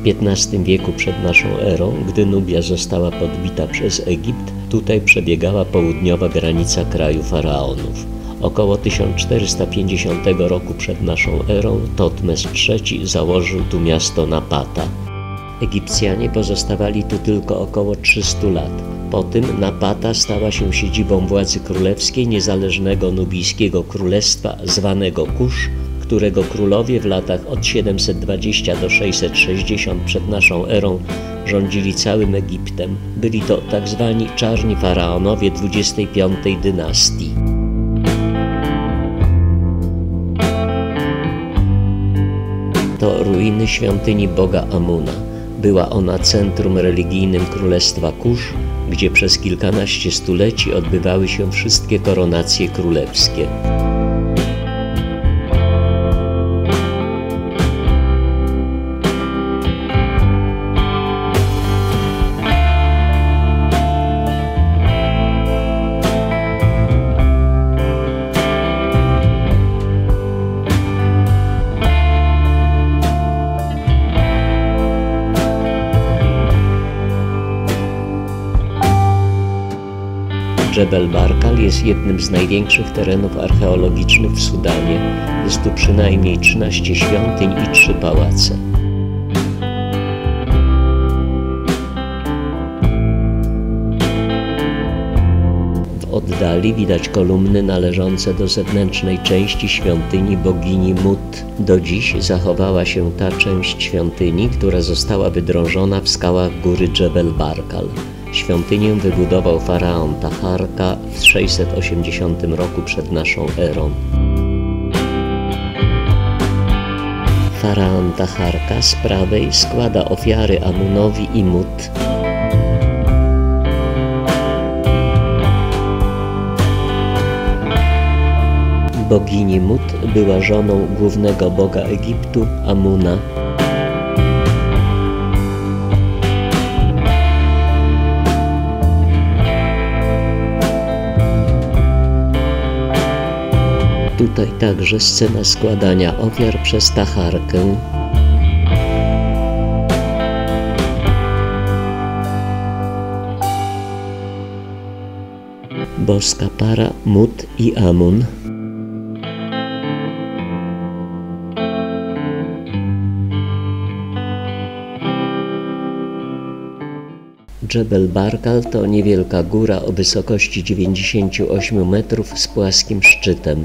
W XV wieku przed naszą erą, gdy Nubia została podbita przez Egipt, tutaj przebiegała południowa granica kraju faraonów. Około 1450 roku przed naszą erą Totmes III założył tu miasto Napata. Egipcjanie pozostawali tu tylko około 300 lat. Po tym Napata stała się siedzibą władzy królewskiej niezależnego nubijskiego królestwa zwanego Kusz, którego królowie w latach od 720 do 660 przed naszą erą rządzili całym Egiptem. Byli to tzw. czarni faraonowie 25 dynastii. To ruiny świątyni boga Amuna. Była ona centrum religijnym królestwa Kusz, gdzie przez kilkanaście stuleci odbywały się wszystkie koronacje królewskie. Dżebel Barkal jest jednym z największych terenów archeologicznych w Sudanie. Jest tu przynajmniej 13 świątyń i 3 pałace. W oddali widać kolumny należące do zewnętrznej części świątyni bogini Mut. Do dziś zachowała się ta część świątyni, która została wydrążona w skałach góry Dżebel Barkal. Świątynię wybudował faraon Taharka w 680 roku przed naszą erą. Faraon Taharka z prawej składa ofiary Amunowi i Mut. Bogini Mut była żoną głównego boga Egiptu, Amuna. Tutaj także scena składania ofiar przez Taharkę. Boska para Mut i Amun. Dżebel Barkal to niewielka góra o wysokości 98 metrów z płaskim szczytem.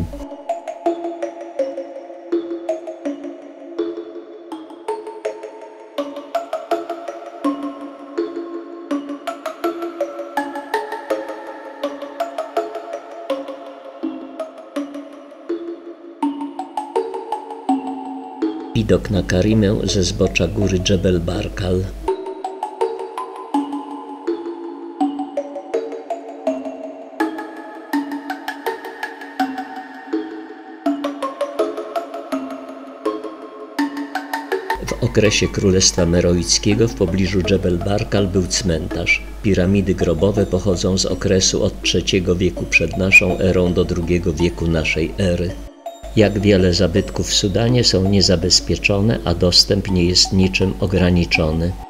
Widok na Karimę ze zbocza góry Dżebel Barkal. W okresie Królestwa Meroickiego w pobliżu Dżebel Barkal był cmentarz. Piramidy grobowe pochodzą z okresu od III wieku przed naszą erą do II wieku naszej ery. Jak wiele zabytków w Sudanie są niezabezpieczone, a dostęp nie jest niczym ograniczony.